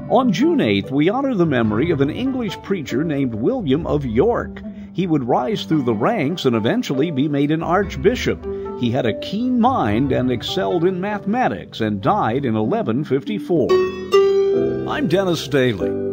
On June 8th, we honor the memory of an English preacher named William of York. He would rise through the ranks and eventually be made an archbishop. He had a keen mind and excelled in mathematics and died in 1154. I'm Dennis Staley.